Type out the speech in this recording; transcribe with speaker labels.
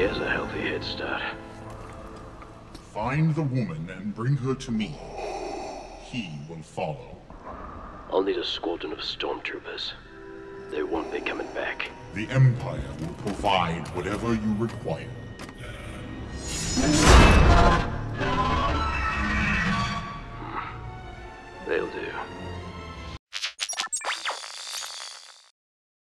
Speaker 1: has a healthy head start.
Speaker 2: Find the woman and bring her to me. He will follow.
Speaker 1: I'll need a squadron of stormtroopers. They won't be coming back.
Speaker 2: The Empire will provide whatever you require.